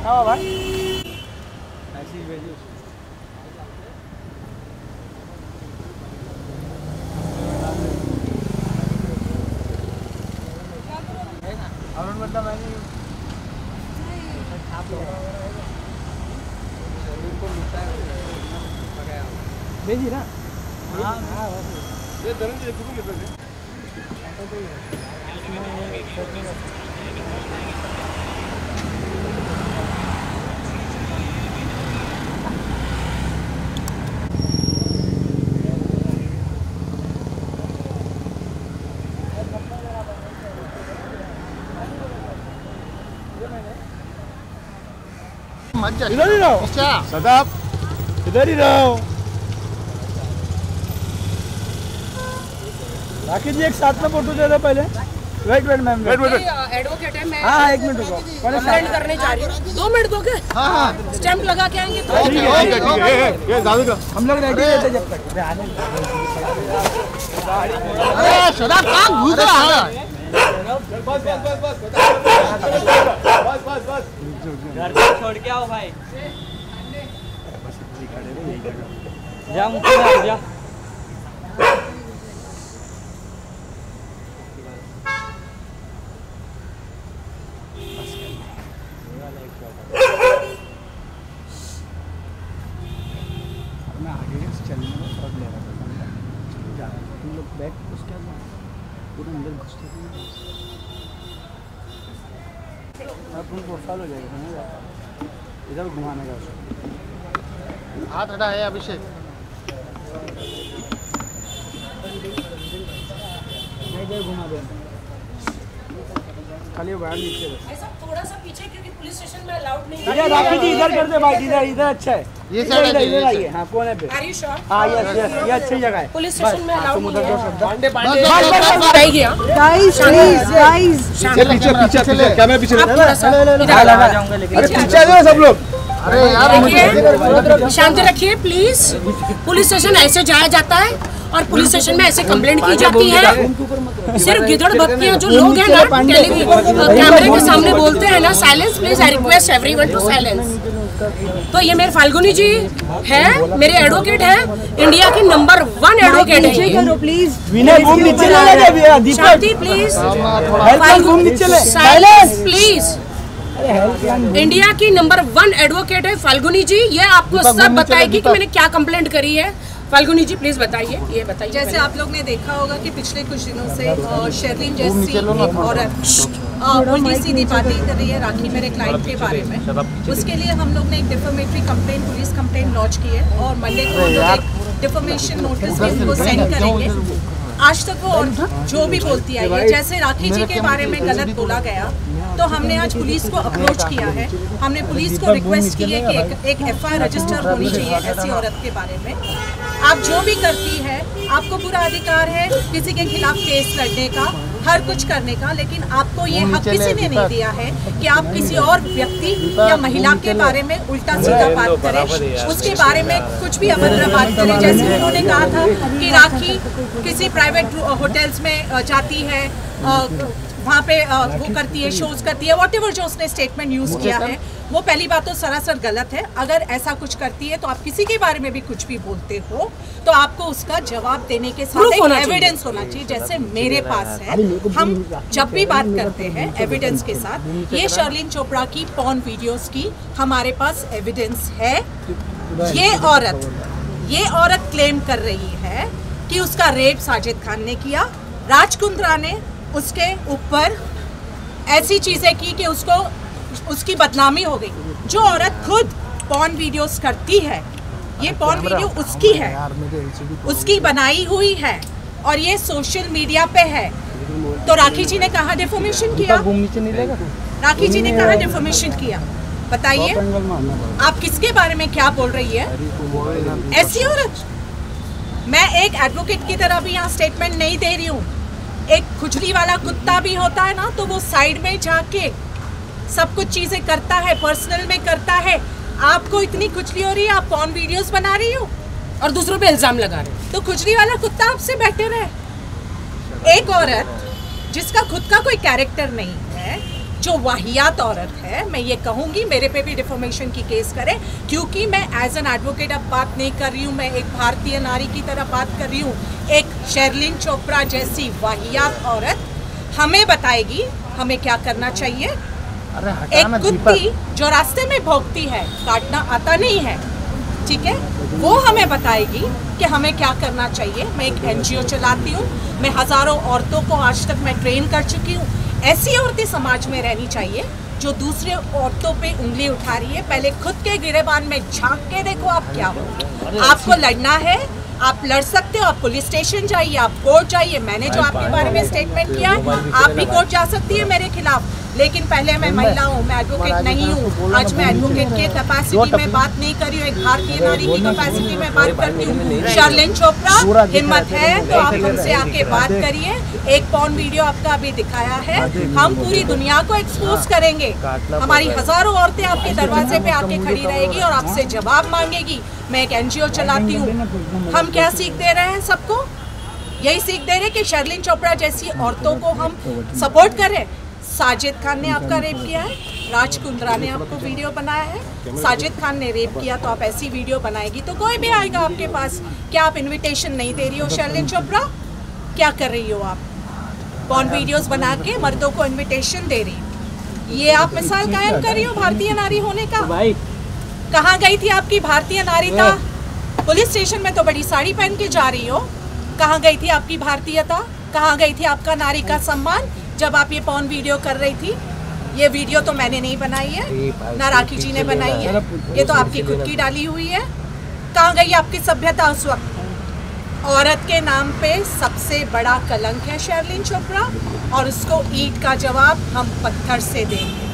हाँ भाई ऐसी ही भेजिए और मतलब मैंने भेजी ना हाँ ये धनंजय कुछ लेते थे इधर ही रहो सदाब इधर ही रहो राखी जी एक साथ में फोटो दे दो पहले वेट मैम एडवोकेट है मैं हाँ 1 मिनट रुको कंप्लेंट करने जा रही हूँ 2 मिनट दोगे हाँ स्टैंप लगा के आएंगे तो ये दादा हम लोग रेडी रहते जब तक अरे शराब कहाँ घुस रहा है बस घर को छोड़ के आओ भाई जा मुझे जा मैं आगे चलने में बहुत ले रहा था तुम लोग बैठ उसके अंदर पूरा अंदर घुसते अब तुम प्रोफाइल हो जाएगा इधर घुमाने का उसको हाथ हटा है अभिषेक इधर घुमा दो खाली बाहर नीचे ऐसा थोड़ा सा पीछे क्योंकि पुलिस स्टेशन में अलाउड नहीं इधर राखी जी इधर कर दे भाई इधर अच्छा है ये साइड इधर आइए हाँ कोने पे आर यू श्योर हाँ यस ये अच्छी जगह है पुलिस स्टेशन में अलाउड नहीं है पांडे बताइए गया गाइस गाइस पीछे कैमरा पीछे लगा जाऊंगा लेकिन अरे पीछे आ जाओ सब लोग अरे यार शांति रखिए प्लीज पुलिस स्टेशन ऐसे जाया जाता है और पुलिस स्टेशन में ऐसे कंप्लेंट की जाती है सिर्फ गिदड़ भक्तियां जो लोग हैं ना कैमरे के सामने बोलते हैं ना silence please I request everyone to silence तो ये मेरे फाल्गुनी जी है मेरे एडवोकेट है इंडिया की नंबर 1 एडवोकेट है प्लीज विनय घूम नीचे ले ले दीपक शांति प्लीज घूम नीचे ले साइलेंस प्लीज इंडिया की नंबर 1 एडवोकेट है फाल्गुनी जी ये आपको सब बताएगी कि मैंने क्या कंप्लेंट करी है फाल्गुनी जी प्लीज बताइए ये बताइए जैसे आप लोग ने देखा होगा कि पिछले कुछ दिनों से शेरलिन जैसी एक औरत उल्टी सीधी बातें कर रही है राखी मेरे क्लाइंट के बारे में उसके लिए हम लोग ने एक defamatory complaint police complaint launch की है और मंडे को हम लोग एक डिफेमेशन नोटिस भी उनको सेंड करेंगे आज तक वो जो भी बोलती आई है जैसे राखी जी के बारे में गलत बोला गया तो हमने आज पुलिस को अप्रोच किया है हमने पुलिस को रिक्वेस्ट की है कि एक एफआईआर रजिस्टर होनी चाहिए ऐसी औरत के बारे में आप जो भी करती है आपको पूरा अधिकार है किसी के खिलाफ केस लड़ने का हर कुछ करने का लेकिन आपको ये हक किसी ने नहीं दिया है कि आप किसी और व्यक्ति या महिला के बारे में उल्टा सीधा बात करें उसके बारे में कुछ भी अभद्र बात करें जैसे उन्होंने कहा था कि राखी किसी प्राइवेट होटल्स में जाती है वहाँ पे वो करती है शोज करती है व्हाटएवर जो उसने स्टेटमेंट यूज किया है वो पहली बात तो सरासर गलत है अगर ऐसा कुछ करती है तो आप किसी के बारे में भी कुछ भी बोलते हो तो आपको उसका जवाब देने के साथ एक एविडेंस होना चाहिए जैसे मेरे पास है हम जब भी बात करते हैं एविडेंस के साथ ये शर्लिन चोपड़ा की पॉर्न वीडियोस की हमारे पास एविडेंस है ये औरत क्लेम कर रही है कि उसका रेप साजिद खान ने किया राज कुंद्रा ने उसके ऊपर ऐसी चीजें की कि उसकी बदनामी हो गई जो औरत खुद पॉर्न वीडियोस करती है ये पॉर्न वीडियो उसकी है उसकी बनाई हुई है और ये सोशल मीडिया पे है तो राखी जी ने कहा डिफॉर्मेशन किया राखी जी ने कहा डिफॉर्मेशन किया बताइए आप किसके बारे में क्या बोल रही है ऐसी औरत मैं एक एडवोकेट की तरह भी यहाँ स्टेटमेंट नहीं दे रही हूँ एक खुजली वाला कुत्ता भी होता है ना तो वो साइड में जाके सब कुछ चीजें करता है पर्सनल में करता है आपको इतनी खुजली हो रही है आप पॉर्न वीडियोस बना रही हो और दूसरों पे इल्जाम लगा रहे तो खुजली वाला कुत्ता आपसे बेटर है एक औरत जिसका खुद का कोई कैरेक्टर नहीं है जो वाहियात औरत है, मैं ये कहूँगी मेरे पे भी डिफॉर्मेशन की केस करें, क्योंकि मैं एज एन एडवोकेट अब बात नहीं कर रही हूँ, मैं एक भारतीय नारी की तरह बात कर रही हूँ। एक शेरलिन चोपड़ा जैसी वाहियात औरत हमें बताएगी हमें क्या करना चाहिए। एक कुत्ती जो रास्ते में भौंकती है, काटना आता नहीं है, ठीक है, वो हमें बताएगी कि हमें क्या करना चाहिए। मैं एक NGO चलाती हूँ, मैं हज़ारों औरतों को आज तक मैं ट्रेन कर चुकी हूँ। ऐसी औरतें समाज में रहनी चाहिए जो दूसरे औरतों पे उंगली उठा रही है। पहले खुद के गिरेबान में झांक के देखो आप क्या हो। आपको लड़ना है, आप लड़ सकते हो, आप पुलिस स्टेशन जाइए, आप कोर्ट जाइए। मैंने जो आपके बारे में स्टेटमेंट किया है, आप भी कोर्ट जा सकती है मेरे खिलाफ। लेकिन पहले मैं महिला हूँ, मैं एडवोकेट नहीं हूँ। आज मैं एडवोकेट के कैपेसिटी में बात नहीं कर रही हूँ, एक भारतीय नारी की कैपेसिटी में बात करती हूँ। शेरलिन चोपड़ा, हिम्मत है तो आप हमसे आके बात करिए। एक पॉर्न वीडियो आपका अभी दिखाया है, हम पूरी दुनिया को एक्सपोज करेंगे। हमारी हजारों औरतें आपके दरवाजे पे आके खड़ी रहेगी और आपसे जवाब मांगेगी। मैं एक NGO चलाती हूँ। हम क्या सीख दे रहे हैं सबको? यही सीख दे रहे हैं कि शेरलिन चोपड़ा जैसी औरतों को हम सपोर्ट करें। साजिद खान ने आपका रेप किया है, राज कुंद्रा ने आपको वीडियो बनाया है। साजिद खान ने रेप किया तो आप ऐसी वीडियो बनाएगी तो कोई भी आएगा आपके पास। क्या आप इनविटेशन नहीं दे रही हो शेरलिन चोपड़ा? क्या कर रही हो आप? पॉर्न वीडियोस बना के मर्दों को इनविटेशन दे रही हो। ये आप मिसाल कायम कर रही हो भारतीय नारी होने का। कहाँ गई थी आपकी भारतीय नारीता? पुलिस स्टेशन में तो बड़ी साड़ी पहन के जा रही हो। कहाँ गई थी आपकी भारतीयता? कहाँ गई थी आपका नारी का सम्मान जब आप ये पॉर्न वीडियो कर रही थी? ये वीडियो तो मैंने नहीं बनाई है, ना राखी जी ने बनाई है, ये तो आपकी खुद की डाली हुई है। कहाँ गई आपकी सभ्यता उस वक्त? औरत के नाम पे सबसे बड़ा कलंक है शेरलिन चोपड़ा, और उसको ईंट का जवाब हम पत्थर से देंगे।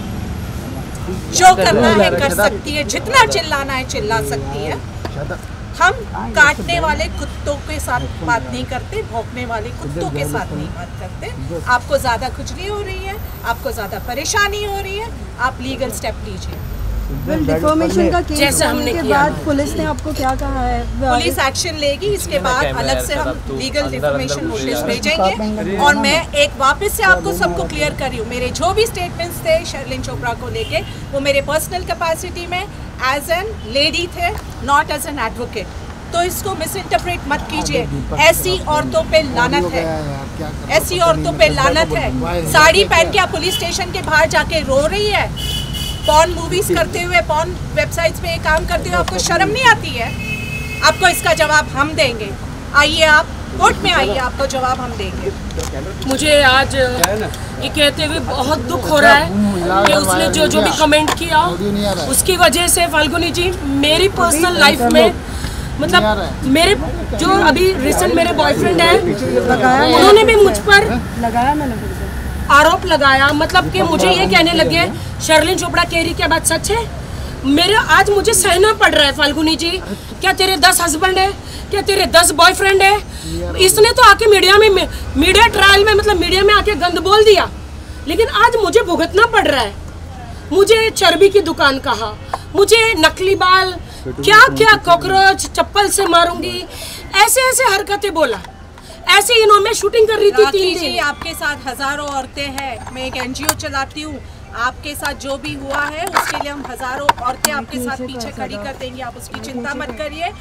जो करना है कर सकती है, जितना चिल्लाना है चिल्ला सकती है। हम काटने वाले कुत्तों के साथ बात नहीं करते, भौंकने वाले कुत्तों के साथ नहीं बात करते। आपको ज़्यादा खुजली हो रही है, आपको ज़्यादा परेशानी हो रही है, आप लीगल स्टेप लीजिए। डिफॉर्मेशन का केस जैसे हमने के किया। बाद पुलिस ने आपको क्या कहा है? पुलिस एक्शन लेगी, इसके बाद अलग से हम लीगल डिफॉर्मेशन नोटिस भेजेंगे। और मैं एक वापस से आपको सबको क्लियर कर रही हूँ, मेरे जो भी स्टेटमेंट्स थे शेरलिन चोपड़ा को लेके, वो मेरे पर्सनल कैपेसिटी में एज एन लेडी थे, नॉट एज एन एडवोकेट। तो इसको मिस इंटरप्रेट मत कीजिए। ऐसी औरतों पे लानत है, ऐसी औरतों पे लानत है। साड़ी पहन के आप पुलिस स्टेशन के बाहर जाके रो रही है, पॉर्न मूवीज करते हुए, पॉर्न वेबसाइट्स पे काम करते हुए आपको शर्म नहीं आती है? आपको इसका जवाब हम देंगे। आइए, आप कोर्ट में आइए, आपको जवाब हम देंगे। मुझे आज ये कहते हुए बहुत दुख हो रहा है कि उसने जो भी कमेंट किया उसकी वजह से फाल्गुनी जी मेरी पर्सनल लाइफ में, मतलब मेरे जो अभी रिसेंट मेरे बॉयफ्रेंड हैं, उन्होंने भी मुझ पर लगाया मैंने आरोप लगाया। मतलब कि मुझे ये कहने लगे शेरलिन चोपड़ा कह रही क्या बात सच है? मेरे आज मुझे सहना पड़ रहा है फाल्गुनी जी। क्या तेरे 10 हस्बैंड है? क्या तेरे 10 बॉयफ्रेंड है? इसने तो आके मीडिया में, मीडिया ट्रायल में, मतलब मीडिया में आके गंद बोल दिया, लेकिन आज मुझे भुगतना पड़ रहा है। मुझे चर्बी की दुकान कहा, मुझे नकली बाल, क्या क्या कॉकरोच चप्पल से मारूंगी, ऐसे ऐसे हरकतें बोला। ऐसे इन्होंने शूटिंग कर रही थी 3 दिन। आपके साथ हजारों औरतें हैं, मैं एक NGO चलाती हूँ। आपके साथ जो भी हुआ है उसके लिए हम हजारों औरतें आपके साथ पीछे खड़ी कर देंगे, आप उसकी चिंता मत करिए।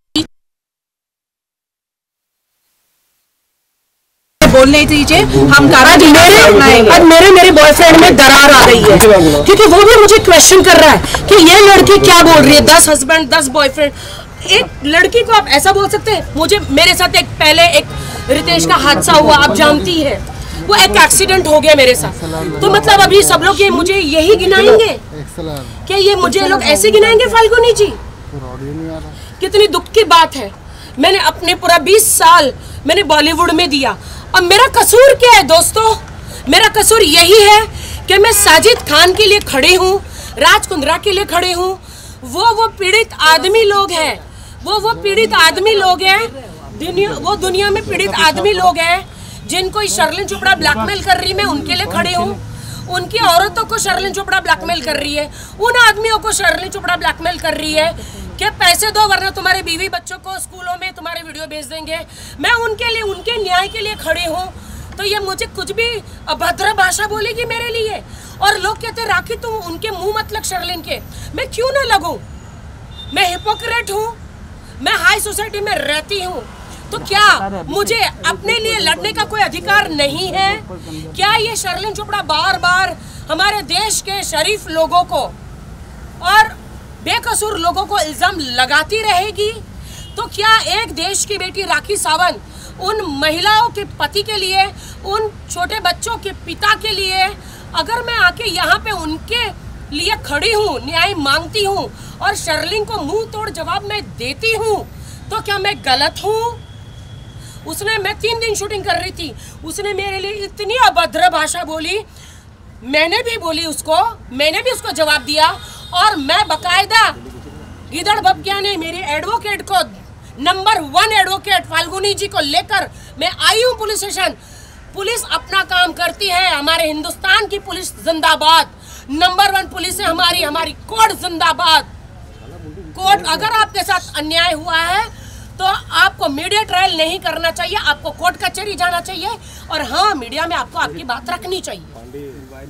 बोलने दीजिए, हम मेरे बॉयफ्रेंड में दरार आ गई है, क्योंकि वो भी मुझे क्वेश्चन कर रहा है कि ये लड़की क्या बोल रही है, 10 हस्बैंड 10 बॉयफ्रेंड। एक लड़की को आप ऐसा बोल सकते हैं? मुझे, मेरे साथ एक पहले एक रितेश का हादसा हुआ, आप जानती है, वो एक एक्सीडेंट हो गया मेरे साथ। तो मतलब अभी सब लोग ये मुझे यही गिनाएंगे? क्या ये मुझे लोग ऐसे गिनाएंगे फाल्गुनी जी? कितनी दुख की बात है। मैंने अपने पूरा 20 साल मैंने बॉलीवुड में दिया, और मेरा कसूर क्या है दोस्तों? मेरा कसूर यही है कि मैं साजिद खान के लिए खड़ी हूँ, राज कुंद्रा के लिए खड़ी हूँ। वो पीड़ित आदमी लोग हैं, वो पीड़ित आदमी लोग हैं, वो दुनिया में पीड़ित आदमी लोग हैं जिनको शेरलिन चोपड़ा ब्लैकमेल कर रही है। मैं उनके लिए खड़ी हूँ। उनकी औरतों को शेरलिन चोपड़ा ब्लैकमेल कर रही है, उन आदमियों को शेरलिन चोपड़ा ब्लैकमेल कर रही है कि पैसे दो वरना तुम्हारे बीवी बच्चों को स्कूलों में तुम्हारे वीडियो भेज देंगे। मैं उनके लिए, उनके न्याय के लिए खड़ी हूँ। तो ये मुझे कुछ भी अभद्र भाषा बोलेगी मेरे लिए, और लोग कहते राखी तुम उनके मुंह मत लग शर्लिन के। मैं क्यों ना लगूं? मैं हिपोक्रेट हूँ? मैं हाई सोसाइटी में रहती हूँ, तो क्या मुझे अपने लिए लड़ने का कोई अधिकार नहीं है? क्या ये शर्लिन चोपड़ा बार बार हमारे देश के शरीफ लोगों को और बेकसूर लोगों को इल्जाम लगाती रहेगी? तो क्या एक देश की बेटी राखी सावंत उन महिलाओं के पति के लिए, उन छोटे बच्चों के पिता के लिए, अगर मैं आके यहाँ पे उनके लिए खड़ी हूँ, न्याय मांगती हूँ और शर्लिन को मुंह तोड़ जवाब मैं देती हूँ, तो क्या मैं गलत हूँ? मैं 3 दिन शूटिंग कर रही थी, उसने मेरे लिए इतनी अभद्र भाषा बोली, मैंने भी बोली उसको, मैंने भी उसको जवाब दिया। और मैं बकायदा गिदड़ बब्किया ने मेरे एडवोकेट को, नंबर 1 एडवोकेट फाल्गुनी जी को लेकर मैं आई हूँ पुलिस स्टेशन। पुलिस अपना काम करती है, हमारे हिंदुस्तान की पुलिस जिंदाबाद, नंबर 1 पुलिस है हमारी, हमारी कोर्ट जिंदाबाद। कोर्ट अगर आपके साथ अन्याय हुआ है तो आपको मीडिया ट्रायल नहीं करना चाहिए, आपको कोर्ट कचहरी जाना चाहिए, और हाँ, मीडिया में आपको आपकी बात रखनी चाहिए।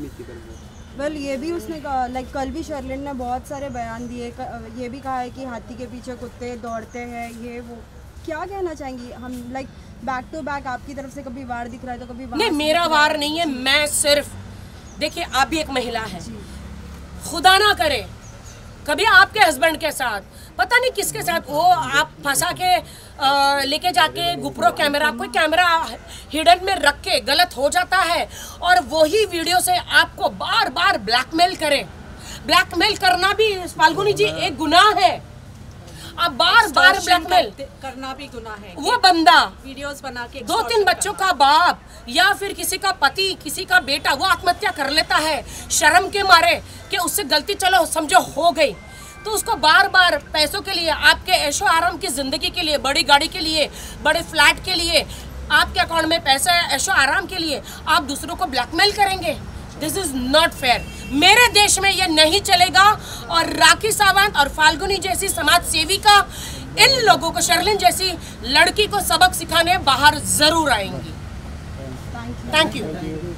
वेल ये भी उसने कहा, लाइक कल भी शर्लिन ने बहुत सारे बयान दिए, ये भी कहा है कि हाथी के पीछे कुत्ते दौड़ते हैं, ये वो। क्या कहना चाहेंगी? हम लाइक बैक टू बैक आपकी तरफ से कभी वार दिख रहा है तो कभी वार नहीं, मेरा वार नहीं है। मैं सिर्फ, देखिए आप भी एक महिला है, खुदा ना करे कभी आपके हस्बैंड के साथ, पता नहीं किसके साथ, वो आप फंसा के लेके जाके गुप्रो कैमरा, कोई कैमरा हिडन में रख के गलत हो जाता है, और वही वीडियो से आपको बार बार ब्लैकमेल करे। ब्लैकमेल करना भी फाल्गुनी जी एक गुनाह है। आप बार बार ब्लैकमेल करना भी गुनाह है। वो बंदा वीडियोस बना के 2-3 बच्चों का बाप या फिर किसी का पति, किसी का बेटा, वो आत्महत्या कर लेता है शर्म के मारे कि उससे गलती चलो समझो हो गई, तो उसको बार बार पैसों के लिए, आपके ऐशो आराम की जिंदगी के लिए, बड़ी गाड़ी के लिए, बड़े फ्लैट के लिए, आपके अकाउंट में पैसा है ऐशो आराम के लिए, आप दूसरों को ब्लैकमेल करेंगे? This is not fair. मेरे देश में ये नहीं चलेगा। और राखी सावंत और फाल्गुनी जैसी समाज सेविका इन लोगों को, शर्लिन जैसी लड़की को सबक सिखाने बाहर जरूर आएंगी। Thank you.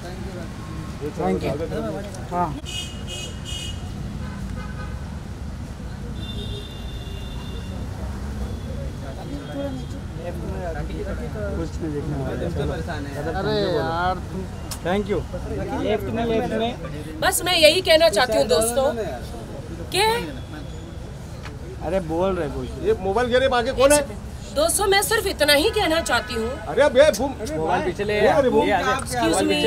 हाँ, कुछ नहीं देखना। अरे यार, थैंक यू। लेफ्ट में बस मैं यही कहना चाहती हूँ दोस्तों कि अरे बोल रहे कुछ। ये मोबाइल गिरे आगे कौन है? दोस्तों मैं सिर्फ इतना ही कहना चाहती हूँ। अरे अब ये मोबाइल पीछे ले, एक्सक्यूज मी,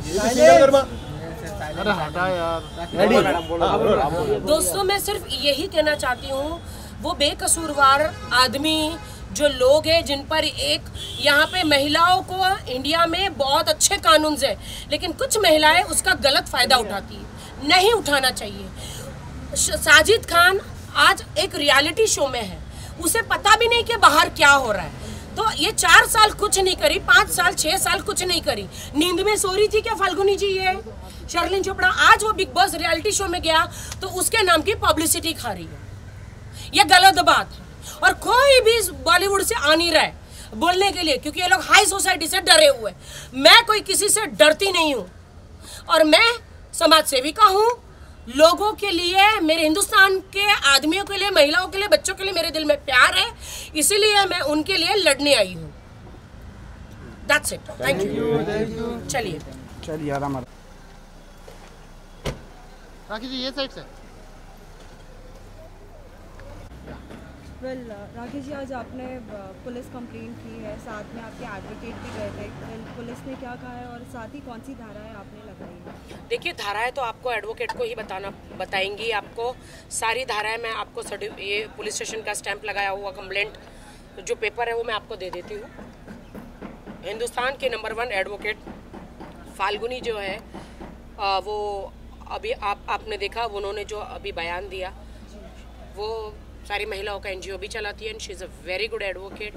अरे हटा यार। दोस्तों मैं सिर्फ यही कहना चाहती हूँ, वो बेकसूरवार आदमी जो लोग हैं जिन पर एक यहाँ पे महिलाओं को इंडिया में बहुत अच्छे कानून है, लेकिन कुछ महिलाएं उसका गलत फायदा उठाती है, नहीं उठाना चाहिए। साजिद खान आज एक रियलिटी शो में है, उसे पता भी नहीं कि बाहर क्या हो रहा है, तो ये 4 साल कुछ नहीं करी, 5 साल 6 साल कुछ नहीं करी, नींद में सो रही थी क्या फाल्गुनी जी? ये शर्लिन चोपड़ा आज वो बिग बॉस रियलिटी शो में गया तो उसके नाम की पब्लिसिटी खा रही है, ये गलत बात है। और कोई भी बॉलीवुड से आ नहीं रहा है बोलने के लिए, क्योंकि ये लोग हाई सोसाइटी से डरे हुए। मैं कोई किसी से डरती नहीं हूँ, और मैं समाज सेविका हूँ। लोगों के लिए, मेरे हिंदुस्तान के आदमियों के लिए, महिलाओं के लिए, बच्चों के लिए मेरे दिल में प्यार है, इसीलिए मैं उनके लिए लड़ने आई हूँ। That's it, thank you. चलिए आराम। राखी जी ये साइड से। वेल राखी जी, आज आपने पुलिस कंप्लेंट की है, साथ में आपके एडवोकेट भी गए थे। पुलिस ने क्या कहा है और साथ ही कौन सी धाराएं आपने लगाई है? देखिए, धाराएं तो आपको एडवोकेट को ही बताएंगी। आपको सारी धाराएं मैं आपको ये पुलिस स्टेशन का स्टैंप लगाया हुआ कंप्लेंट जो पेपर है वो मैं आपको दे देती हूँ। हिंदुस्तान के नंबर 1 एडवोकेट फाल्गुनी जो है, वो अभी आपने देखा, उन्होंने जो अभी बयान दिया, वो सारी महिलाओं का NGO भी चलाती है, and she is a very good advocate.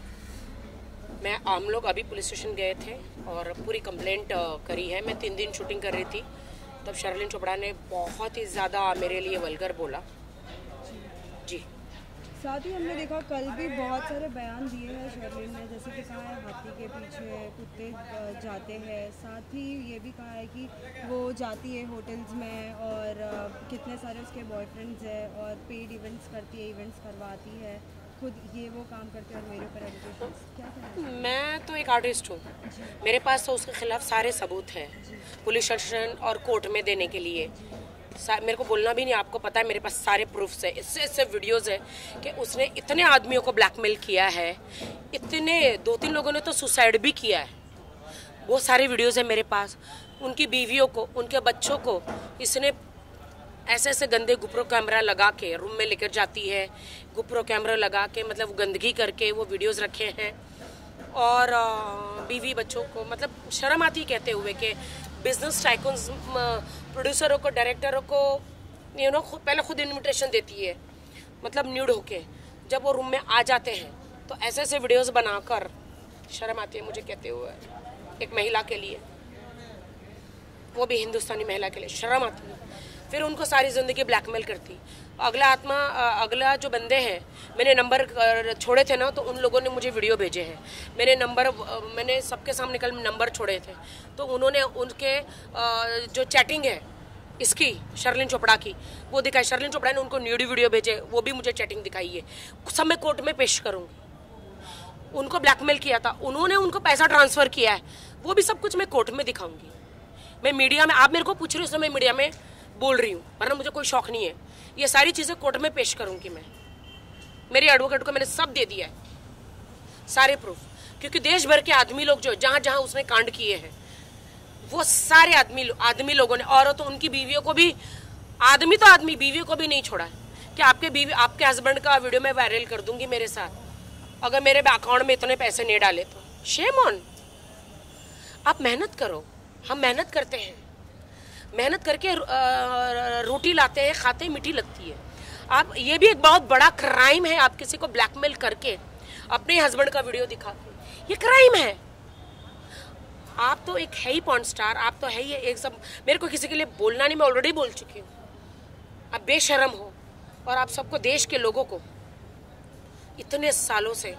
हम लोग अभी पुलिस स्टेशन गए थे और पूरी कंप्लेंट करी है। मैं 3 दिन शूटिंग कर रही थी, तब शर्लिन चोपड़ा ने बहुत ही ज़्यादा मेरे लिए वल्गर बोला जी। साथ ही हमने देखा कल भी बहुत सारे बयान दिए हैं शर्लिन ने, जैसे कि कहा है हाथी के पीछे कुत्ते जाते हैं, साथ ही ये भी कहा है कि वो जाती है होटल्स में और कितने सारे उसके बॉयफ्रेंड्स हैं और पेड इवेंट्स करती है, इवेंट्स करवाती है, खुद ये वो काम करते हैं और मेरे ऊपर एलिगेशन। क्या कहना है? मैं तो एक आर्टिस्ट हूँ, मेरे पास तो उसके खिलाफ सारे सबूत हैं पुलिस स्टेशन और कोर्ट में देने के लिए। मेरे को बोलना भी नहीं, आपको पता है मेरे पास सारे प्रूफ्स है, इससे वीडियोस है कि उसने इतने आदमियों को ब्लैकमेल किया है, इतने 2-3 लोगों ने तो सुसाइड भी किया है, वो सारे वीडियोस है मेरे पास। उनकी बीवियों को, उनके बच्चों को इसने ऐसे ऐसे गंदे गुप्रो कैमरा लगा के रूम में लेकर जाती है, गुप्रो कैमरा लगा के मतलब गंदगी करके वो वीडियोस रखे हैं। और बीवी बच्चों को मतलब शर्म आती कहते हुए कि बिजनेस टाइकून्स प्रोड्यूसरों को, डायरेक्टरों को पहले खुद इन्विटेशन देती है, मतलब न्यूड होके जब वो रूम में आ जाते हैं तो ऐसे ऐसे वीडियोस बनाकर, शर्म आती है मुझे कहते हुए, एक महिला के लिए, वो भी हिंदुस्तानी महिला के लिए शर्म आती है। फिर उनको सारी ज़िंदगी ब्लैकमेल करती। अगला जो बंदे हैं, मैंने नंबर छोड़े थे ना, तो उन लोगों ने मुझे वीडियो भेजे हैं। मैंने सबके सामने कल नंबर छोड़े थे, तो उन्होंने उनके जो चैटिंग है इसकी शर्लिन चोपड़ा की वो दिखाई। शर्लिन चोपड़ा ने उनको न्यूडी वीडियो भेजे, वो भी मुझे चैटिंग दिखाई है, सब मैं कोर्ट में पेश करूँगी। उनको ब्लैकमेल किया था, उन्होंने उनको पैसा ट्रांसफ़र किया है, वो भी सब कुछ मैं कोर्ट में दिखाऊंगी। मैं मीडिया में, आप मेरे को पूछ रही हो इसलिए मैं मीडिया में बोल रही हूँ, वरना मुझे कोई शौक नहीं है। ये सारी चीज़ें कोर्ट में पेश करूँगी मैं, मेरे एडवोकेट को मैंने सब दे दिया है, सारे प्रूफ, क्योंकि देश भर के आदमी लोग जो जहाँ जहाँ उसने कांड किए हैं वो सारे आदमी लोगों ने, औरतों, उनकी बीवियों को भी, आदमी तो आदमी, बीवियों को भी नहीं छोड़ा है कि आपके हस्बैंड का वीडियो मैं वायरल कर दूंगी मेरे साथ, अगर मेरे अकाउंट में इतने पैसे नहीं डाले तो। Shame on. आप मेहनत करो, हम मेहनत करते हैं, मेहनत करके रोटी लाते हैं, खाते हैं, मीठी लगती है। आप, ये भी एक बहुत बड़ा क्राइम है, आप किसी को ब्लैकमेल करके अपने हस्बैंड का वीडियो दिखाते, ये क्राइम है। आप तो एक है ही पॉर्न स्टार, आप तो है ही एक सब, मेरे को किसी के लिए बोलना नहीं, मैं ऑलरेडी बोल चुकी हूँ। आप बेशर्म हो, और आप सबको, देश के लोगों को इतने सालों से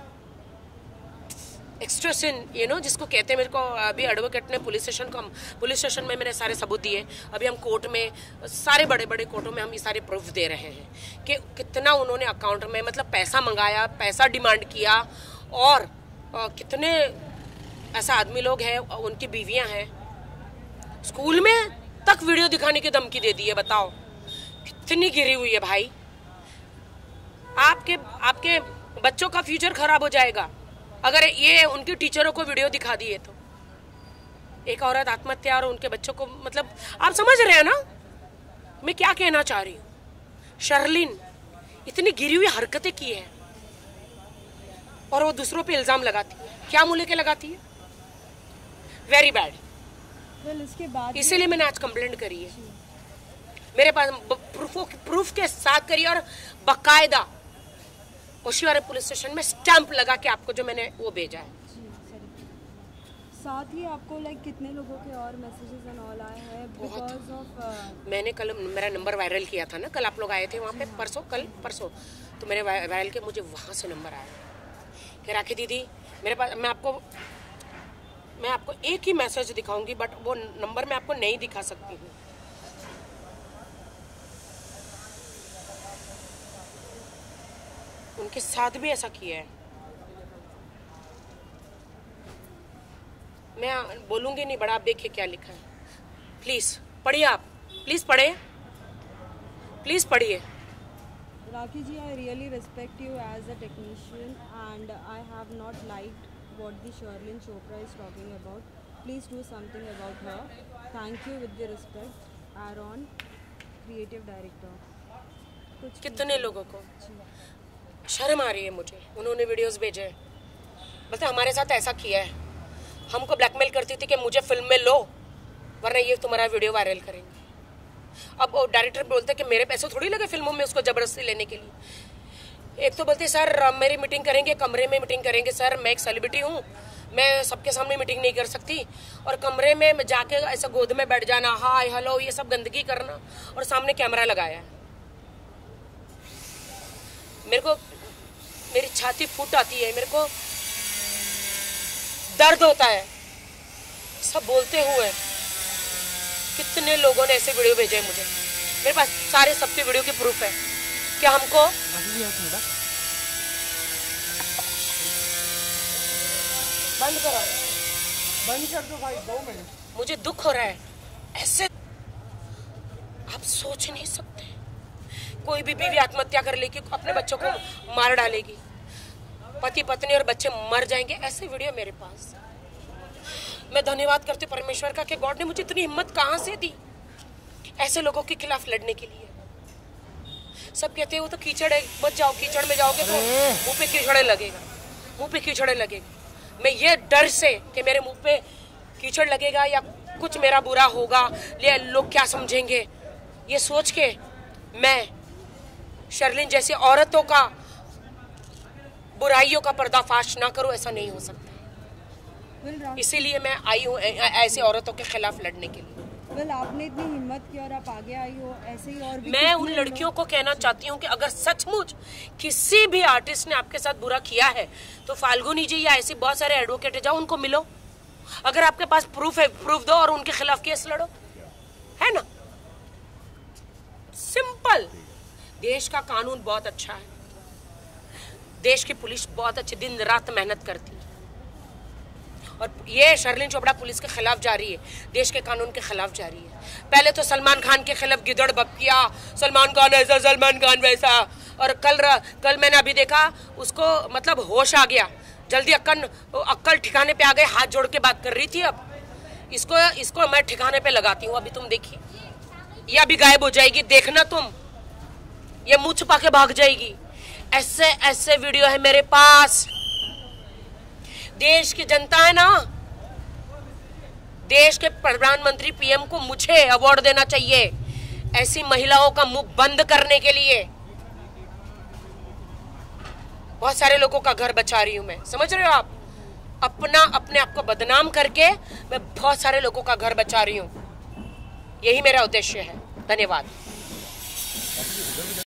एक्सट्रेशन जिसको कहते हैं, मेरे को अभी एडवोकेट ने पुलिस स्टेशन में मैंने सारे सबूत दिए। अभी हम कोर्ट में, सारे बड़े बड़े कोर्टों में हम ये सारे प्रूफ दे रहे हैं कि कितना उन्होंने अकाउंट में मतलब पैसा मंगाया, पैसा डिमांड किया, और कितने ऐसा आदमी लोग हैं, उनकी बीवियां हैं, स्कूल में तक वीडियो दिखाने की धमकी दे दी है। बताओ कितनी गिरी हुई है भाई। आपके बच्चों का फ्यूचर खराब हो जाएगा अगर ये उनकी टीचरों को वीडियो दिखा दिए तो। एक औरत आत्महत्या और उनके बच्चों को, मतलब आप समझ रहे हैं ना मैं क्या कहना चाह रही हूँ। शर्लिन इतनी गिरी हुई हरकतें की है और वो दूसरों पे इल्जाम लगाती है, क्या मुँह लेके लगाती है, वेरी बैड। इसके बाद इसीलिए मैंने आज कंप्लेंट करी है, मेरे पास प्रूफ के साथ करी, और बकायदा होशियार पुलिस स्टेशन में स्टैंप लगा के आपको जो मैंने वो भेजा है। साथ ही आपको कितने लोगों के और मैसेजेस एंड ऑल आए हैं बिकॉज ऑफ मैंने कल मेरा नंबर वायरल किया था ना, कल आप लोग आए थे वहाँ पे, परसों तो मेरे वायरल के मुझे वहाँ से नंबर आया कि राखी दीदी मेरे पास, मैं आपको एक ही मैसेज दिखाऊंगी, बट वो नंबर मैं आपको नहीं दिखा सकती हूँ। उनके साथ भी ऐसा किया है, मैं बोलूंगी नहीं बड़ा, आप देखिए क्या लिखा है। प्लीज पढ़िए, आप प्लीज पढ़िए। राखी जी, I really respect you as a technician and I have not liked what the Sharlin Chopra is talking about. Please do something about her. Thank you with the respect. Aaron, creative director. कितने लोगों को शर्म आ रही है मुझे, उन्होंने videos भेजे, बता हमारे साथ ऐसा किया है, हमको ब्लैकमेल करती थी कि मुझे फिल्म में लो वरना ये तुम्हारा वीडियो वायरल करेंगे। अब वो डायरेक्टर बोलते कि मेरे पैसे थोड़ी लगे फिल्मों में उसको जबरदस्ती लेने के लिए। एक तो बोलते सर मेरी मीटिंग करेंगे, कमरे में मीटिंग करेंगे। सर मैं एक सेलिब्रिटी हूँ, मैं सबके सामने मीटिंग नहीं कर सकती, और कमरे में जाके ऐसा गोद में बैठ जाना, हाय हेलो, ये सब गंदगी करना, और सामने कैमरा लगाया है। मेरे को मेरी छाती फूट आती है, मेरे को दर्द होता है सब बोलते हुए। कितने लोगों ने ऐसे वीडियो भेजे मुझे, मेरे पास सारे सबके वीडियो की प्रूफ है कि हमको बंद करो, बंद कर दो भाई, 2 मिनट। मुझे दुख हो रहा है। ऐसे आप सोच नहीं सकते, कोई भी बीवी आत्महत्या कर लेगी, अपने बच्चों को मार डालेगी, पति पत्नी और बच्चे मर जाएंगे। ऐसे वीडियो मेरे पास। मैं धन्यवाद करती हूँ परमेश्वर का कि गॉड ने मुझे इतनी हिम्मत कहाँ से दी ऐसे लोगों के खिलाफ लड़ने के लिए। सब कहते हैं वो तो कीचड़ है, मत जाओ, कीचड़ में जाओगे तो मुंह पे कीचड़े लगेगा, मुंह पे कीचड़े लगेगा। मैं ये डर से कि मेरे मुंह पे कीचड़ लगेगा या कुछ मेरा बुरा होगा, ये लोग क्या समझेंगे, ये सोच के मैं शर्लिन जैसी औरतों का बुराइयों का पर्दाफाश ना करूं, ऐसा नहीं हो सकता। इसीलिए मैं आई हूँ ऐसी औरतों के खिलाफ लड़ने के लिए। आपने इतनी हिम्मत की और आप आगे आई हो, ऐसे ही और भी मैं उन लड़कियों को कहना चाहती हूँ कि अगर सचमुच किसी भी आर्टिस्ट ने आपके साथ बुरा किया है तो फाल्गुनी जी या ऐसे बहुत सारे एडवोकेट है, जाओ उनको मिलो। अगर आपके पास प्रूफ है, प्रूफ दो और उनके खिलाफ केस लड़ो, है ना? सिंपल। देश का कानून बहुत अच्छा है, देश की पुलिस बहुत अच्छी दिन रात मेहनत करती है, और ये शर्लिन चोपड़ा पुलिस के खिलाफ जा रही है, देश के कानून के खिलाफ जा रही है। पहले तो सलमान खान के खिलाफ गिदड़ बकिया, सलमान खान ऐसा, सलमान खान वैसा, और कल मैंने अभी देखा उसको मतलब होश आ गया, जल्दी अक्कल ठिकाने पे आ गए, हाथ जोड़ के बात कर रही थी। अब इसको मैं ठिकाने पे लगाती हूँ, अभी तुम देखिए, ये अभी गायब हो जाएगी, देखना तुम, ये मुंह छुपा के भाग जाएगी। ऐसे ऐसे वीडियो है मेरे पास। देश की जनता है ना, देश के प्रधानमंत्री पीएम को मुझे अवार्ड देना चाहिए ऐसी महिलाओं का मुंह बंद करने के लिए। बहुत सारे लोगों का घर बचा रही हूं मैं, समझ रहे हो आप? अपने आप को बदनाम करके मैं बहुत सारे लोगों का घर बचा रही हूं, यही मेरा उद्देश्य है। धन्यवाद।